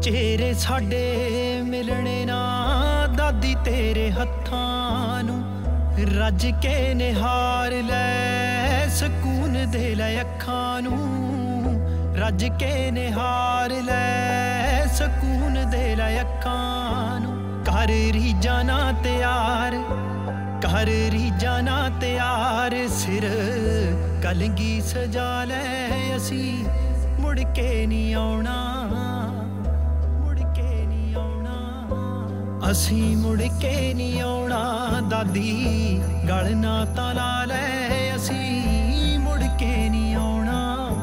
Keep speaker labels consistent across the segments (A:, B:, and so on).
A: चेहरे साडे मिलने ना दादी तेरे हत्थां नूं रज के निहार लै सकून दे लै अखां नूं रज के निहार लै सकून दे लै अखां नूं कर रीझां ना तैयार कर रीझां ना तैयार सिर कलंगी सजा लै असी मुड़ के नहीं आउणा असी मुड़ के नहीं आउणा दादी गल ना तां ला लै असी मुड़ के नहीं आउणा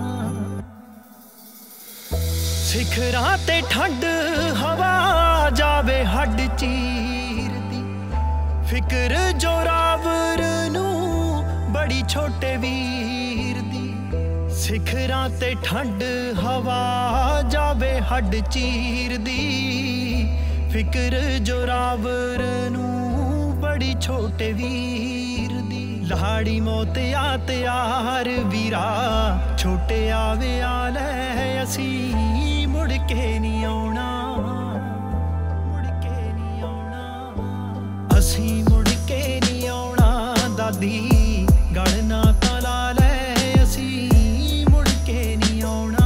A: सिखरां ते ठंड हवा जावे हड्ड चीरदी फिक्र जोरावर नूं बड़ी छोटे वीर दी सिखरां ते ठंड हवा जावे हड्ड चीरदी फिक्र जोरावर नूं बड़ी छोटे वीर दी लाड़ी मौत आ तैयार वीरा छोटे आवे आले असी मुड़ के नहीं आउणा मुड़ के नहीं आउणा असी मुड़ के नहीं आउणा दादी गल ना तां ला लै असी मुड़ के नहीं आउणा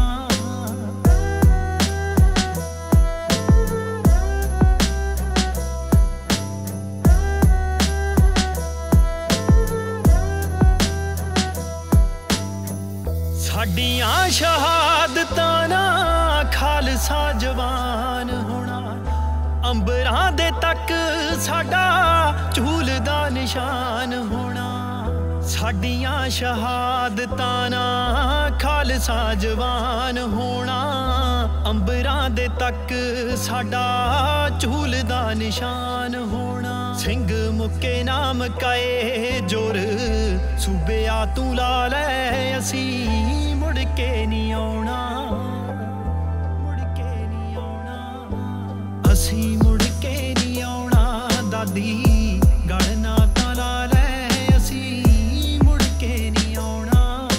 A: साडियां शहादतां ना खालसा जवान होना अंबरां दे तक साडा झूलदा निशान होना साडियां शहादतां ना खालसा जवान होना अंबरां दे तक साडा झूलदा निशान होना सिंह मुक्के नाम काए जोर सूबे आ तू ला लै असी मुड़ के नहीं आउणा मुड़ के नहीं आउणा असी मुड़ के नहीं आउणा दादी गल ना तां ला लै असी मुड़ के नहीं आउणा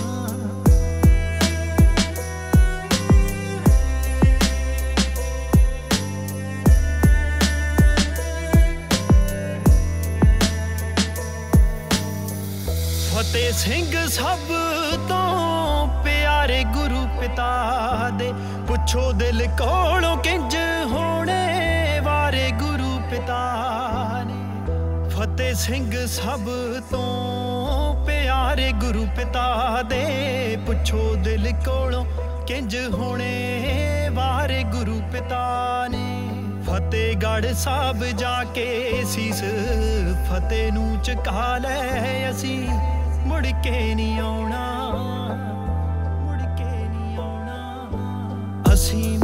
A: फतेह सिंह सब तो प्यारे गुरु पिता दे पुछो दिल कोलों किंज होने वारे गुरु पिता ने फतेह सिंह सब तो प्यारे गुरु पिता दे पुछो दिल कोलों किंज होने वारे गुरु पिता ने फतेहगढ़ साहब जाके सीस फतेह नूं झुका लै असी मुड़ के नहीं आउणा मुड़ के नहीं आउणा असी